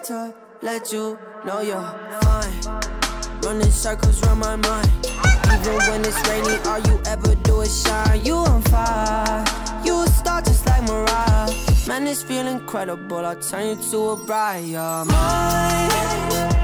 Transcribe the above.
to let you know you're fine. Running circles around my mind. Even when it's rainy, all you ever do is shine. You on fire, you a star just like Mariah. Man, this feel incredible, I'll turn you to a bride. You're mine.